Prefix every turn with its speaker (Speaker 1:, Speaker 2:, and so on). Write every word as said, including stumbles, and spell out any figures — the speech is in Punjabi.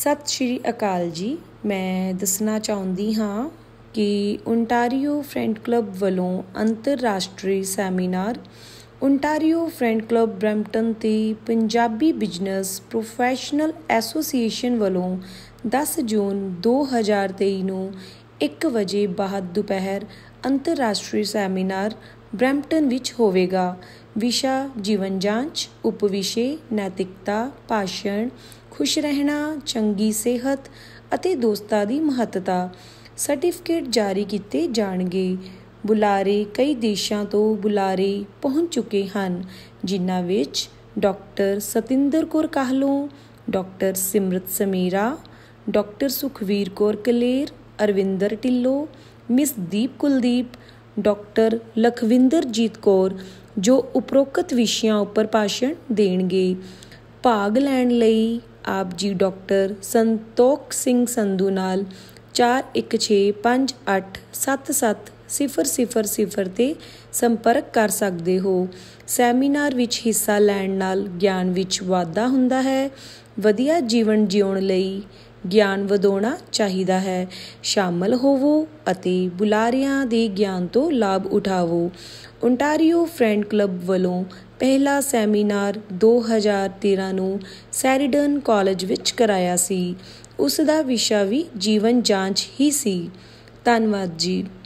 Speaker 1: ਸਤਿ ਸ਼੍ਰੀ ਅਕਾਲ ਜੀ। ਮੈਂ ਦੱਸਣਾ ਚਾਹੁੰਦੀ ਹਾਂ ਕਿ ਓਨਟਾਰੀਓ ਫਰੈਂਡ ਕਲੱਬ ਵੱਲੋਂ ਅੰਤਰਰਾਸ਼ਟਰੀ seminar Ontario friend club Brampton ਅਤੇ ਪੰਜਾਬੀ ਬਿਜ਼ਨਸ ਪ੍ਰੋਫੈਸ਼ਨਲ ਐਸੋਸੀਏਸ਼ਨ ਵੱਲੋਂ ਦਸ ਜੂਨ ਦੋ ਹਜ਼ਾਰ ਤੇਈ ਨੂੰ ਇੱਕ ਵਜੇ ਬਾਅਦ ਦੁਪਹਿਰ ਅੰਤਰਰਾਸ਼ਟਰੀ ਸੈਮੀਨਾਰ ਬਰੈਂਪਟਨ ਵਿੱਚ ਹੋਵੇਗਾ। ਵਿਸ਼ਾ ਜੀਵਨ ਜਾਂਚ, ਉਪ ਵਿਸ਼ੇ ਨੈਤਿਕਤਾ, ਭਾਸ਼ਣ, ਖੁਸ਼ ਰਹਿਣਾ, ਚੰਗੀ ਸਿਹਤ ਅਤੇ ਦੋਸਤਾਂ ਦੀ ਮਹੱਤਤਾ। ਸਰਟੀਫਿਕੇਟ ਜਾਰੀ ਕੀਤੇ ਜਾਣਗੇ। ਬੁਲਾਰੇ ਕਈ ਦੇਸ਼ਾਂ ਤੋਂ ਬੁਲਾਰੇ ਪਹੁੰਚ ਚੁੱਕੇ ਹਨ, ਜਿਨ੍ਹਾਂ ਵਿੱਚ doctor Satinder Kaur Kahlon, doctor Simrat Samira, doctor Sukhvir Kaur Kaler, Arvinder Dhillon, miss Deep Kuldeep, doctor Lakhwinderjit Kaur, ਜੋ ਉਪਰੋਕਤ ਵਿਸ਼ਿਆਂ ਉੱਪਰ ਭਾਸ਼ਣ ਦੇਣਗੇ। ਭਾਗ ਲੈਣ ਲਈ ਆਪ ਜੀ ਡਾਕਟਰ ਸੰਤੋਖ ਸਿੰਘ ਸੰਧੂ ਨਾਲ ਚਾਰ ਇੱਕ ਛੇ ਪੰਜ ਅੱਠ ਸੱਤ ਸੱਤ ਸਿਫਰ ਸਿਫਰ ਸਿਫਰ 'ਤੇ ਸੰਪਰਕ ਕਰ ਸਕਦੇ ਹੋ। ਸੈਮੀਨਾਰ ਵਿੱਚ ਹਿੱਸਾ ਲੈਣ ਨਾਲ ਗਿਆਨ ਵਿੱਚ ਵਾਧਾ ਹੁੰਦਾ ਹੈ। ਵਧੀਆ ਜੀਵਨ ਜਿਉਣ ਲਈ ਗਿਆਨ ਵਧਾਉਣਾ ਚਾਹੀਦਾ ਹੈ। ਸ਼ਾਮਲ ਹੋਵੋ ਅਤੇ ਬੁਲਾਰਿਆਂ ਦੇ ਗਿਆਨ ਤੋਂ ਲਾਭ ਉਠਾਵੋ। ਓਨਟਾਰੀਓ ਫਰੈਂਡ ਕਲੱਬ ਵੱਲੋਂ ਪਹਿਲਾ ਸੈਮੀਨਾਰ ਦੋ ਹਜ਼ਾਰ ਤੇਰਾਂ ਨੂੰ ਸੈਰੀਡਨ ਕਾਲਜ ਵਿੱਚ ਕਰਾਇਆ ਸੀ। ਉਸ ਦਾ ਵਿਸ਼ਾ ਵੀ ਜੀਵਨ ਜਾਂਚ ਹੀ ਸੀ। ਧੰਨਵਾਦ ਜੀ।